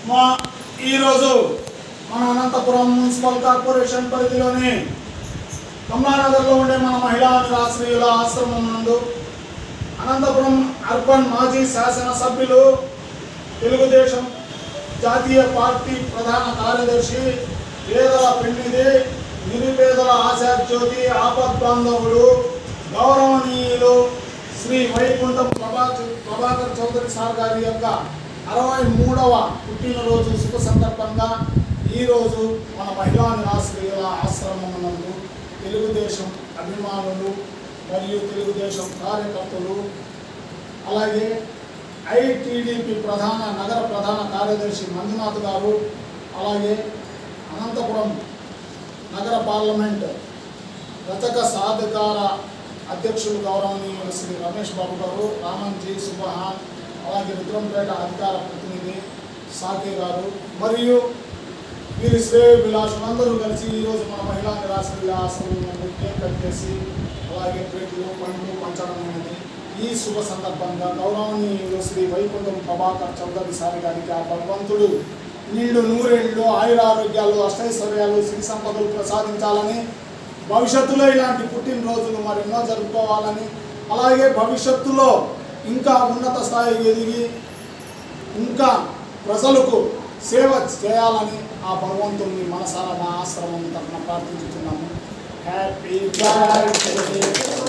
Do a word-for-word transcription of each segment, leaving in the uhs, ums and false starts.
మా ఈరోజు మన అనంతపురం మున్సిపల్ కార్పొరేషన్ పరిధిలోని కమలానగర్లో ఉండే మన మహిళా నిరాశ్రయుల ఆశ్రమం నందు అనంతపురం అర్బన్ మాజీ శాసనసభ్యులు తెలుగుదేశం జాతీయ పార్టీ ప్రధాన కార్యదర్శి పేదల పెన్నిధి నిరుపేదల ఆశాజ్యోతి ఆపద్ బాంధవుడు గౌరవనీయులు శ్రీ వైకుంఠం ప్రభాకర్ ప్రభాకర్ చౌదరి సార్ గారి యొక్క అరవై మూడవ పుట్టినరోజు శుభ సందర్భంగా ఈరోజు మన మహిళా నిరాశ్రయుల ఆశ్రమం నందు తెలుగుదేశం అభిమానులు మరియు తెలుగుదేశం కార్యకర్తలు అలాగే ఐటీడీపీ ప్రధాన నగర ప్రధాన కార్యదర్శి మంజునాథ్ గారు అలాగే అనంతపురం నగర పార్లమెంట్ రచక సాధికార అధ్యక్షులు గౌరవనీయులు శ్రీ రమేష్ బాబు గారు, రామంజీ సుబహాన్, అలాగే రుద్రంపేట అధికార ప్రతినిధి సాకే గారు మరియు వీరి శ్రేయ విలాసులందరూ కలిసి ఈరోజు మన మహిళా నిరాశ్రయుల ఆశ్రమంలో కేక్ కట్ చేసి అలాగే ప్లేట్లు పండ్లు పంచడం అనేది ఈ శుభ సందర్భంగా గౌరవనీయులు శ్రీ వైకుంఠం ప్రభాకర్ చౌదరి సార్ గారికి ఆ భగవంతుడు నిండు నూరేళ్ళు ఆయురారోగ్యాలు అష్టైశ్వర్యాలు శ్రీ సంపదలు ప్రసాదించాలని, భవిష్యత్తులో ఇలాంటి పుట్టినరోజులు మరెన్నో జరుపుకోవాలని, అలాగే భవిష్యత్తులో ఇంకా ఉన్నత స్థాయికి ఎదిగి ఇంకా ప్రజలకు సేవ చేయాలని ఆ భగవంతుని మనసారా మా ఆశ్రమం తరఫున ప్రార్థించుతున్నాము. Happy birthday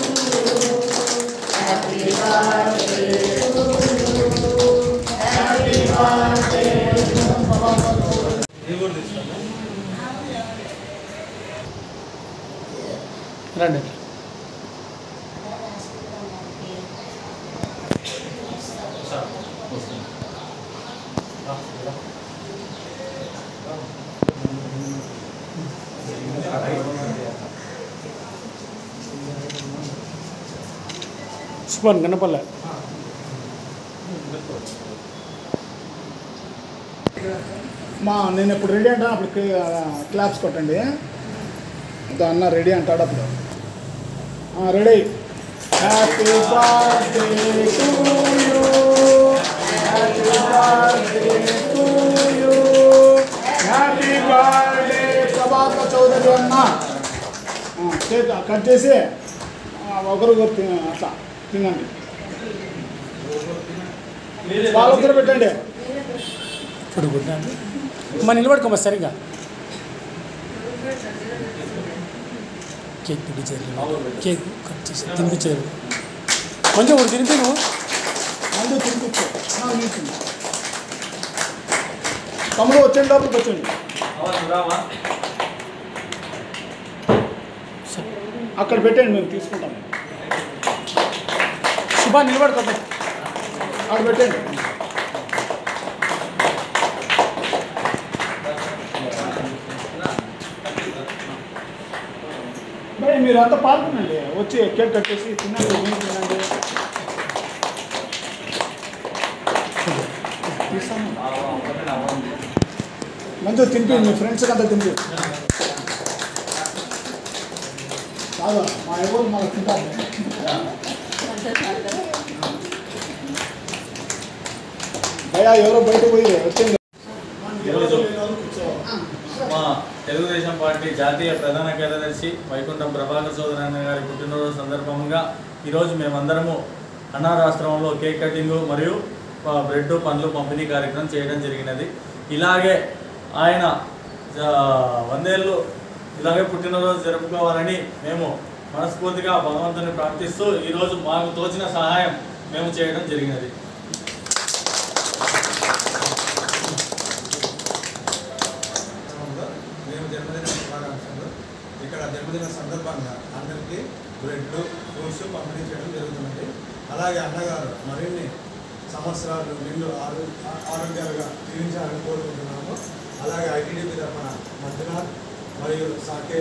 happy birthday happy birthday రండి. శుభన్ గణపల్ల మా నేను ఇప్పుడు రెడీ అంటాను, అప్పుడు క్లాప్స్ కొట్టండి. అదో అన్న రెడీ అంటాడు అప్పుడు. Ready. Happy birthday to you, happy birthday to you, happy birthday Prabhakar Chaudhary అన్న. కేక్ కట్ చేసి ఒకరు అట్లా తినండి, వాళ్ళొద్దరు పెట్టండి. ఇప్పుడు గుడ్డండి మా నిలబడుకోమా సరిగా. కేక్ తినిపించారు, కేక్ కట్ చేసి తినిపించారు. కొంచెం ఒకటి తినిపి నువ్వు అందరూ తినిపించు. తమ్ముడు వచ్చండి, లోపలికి వచ్చండి. అక్కడ పెట్టండి, మేము తీసుకుంటాము. శుభా నిలబడుకో, అక్కడ పెట్టండి. మరి మీరు అంతా పాల్గొనండి, వచ్చి కేక్ కట్ చేసి తినండి, మీరు తినండి. మంచిగా తినిపి, మీ ఫ్రెండ్స్కి అంతా తినిపి. కాదు మా ఎవరు మనకు తింటారు. భయా ఎవరో బయట పోయి వచ్చింది. ఈరోజు మా తెలుగుదేశం పార్టీ జాతీయ ప్రధాన కార్యదర్శి వైకుంఠం ప్రభాకర్ చౌదరి అన్న గారి పుట్టినరోజు సందర్భంగా ఈరోజు మేమందరము అనాథాశ్రమంలో కేక్ కటింగ్ మరియు బ్రెడ్ పండ్లు పంపిణీ కార్యక్రమం చేయడం జరిగినది. ఇలాగే ఆయన వందేళ్ళు ఇలాగే పుట్టినరోజు జరుపుకోవాలని మేము మనస్ఫూర్తిగా భగవంతుని ప్రార్థిస్తూ ఈరోజు మాకు తోచిన సహాయం మేము చేయడం జరిగినది. మేము జన్మదిన శుభాకాంక్షలు. ఇక్కడ జన్మదిన సందర్భంగా అందరికీ బ్రెడ్లు ఫ్రూట్స్ పంపిణీ చేయడం జరుగుతున్నది. అలాగే అన్నగారు మరిన్ని సంవత్సరాలు నిండు ఆరో ఆరోగ్యాలుగా జీవించాలని కోరుకుంటున్నాము. అలాగే ఐటీడీపీ తరఫున మంజునాథ్ మరియు సాకే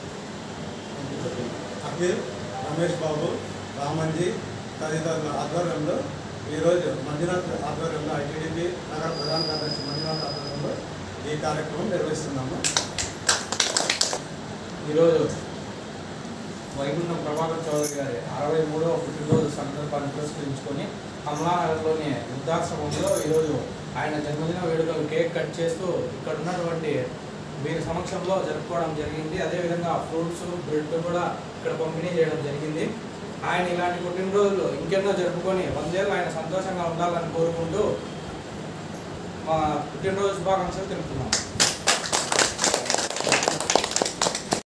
అఖిల్, రమేష్ బాబు, రామంజీ తదితరుల ఆధ్వర్యంలో ఈరోజు మంజునాథ్ ఆధ్వర్యంలో ఐటీడీపీ నగర ప్రధాన కార్యదర్శి మంజునాథ్ ఆధ్వర్యంలో ఈ కార్యక్రమం నిర్వహిస్తున్నాము. ఈరోజు వైకుంఠం ప్రభాకర్ చౌదరి గారి అరవై మూడవ పుట్టినరోజు సందర్భాన్ని పురస్కరించుకొని కమలానగర్లోని వృద్ధాశ్రమంలో ఈరోజు ఆయన జన్మదిన వేడుకలు కేక్ కట్ చేస్తూ ఇక్కడ ఉన్నటువంటి వీరి సమక్షంలో జరుపుకోవడం జరిగింది. అదేవిధంగా ఫ్రూట్స్ బ్రెడ్ కూడా ఇక్కడ పంపిణీ చేయడం జరిగింది. ఆయన ఇలాంటి పుట్టినరోజులు ఇంకెన్నో జరుపుకొని వందేళ్ళు ఆయన సంతోషంగా ఉండాలని కోరుకుంటూ మా పుట్టినరోజు శుభాకాంక్షలు తెలుపుతున్నాం.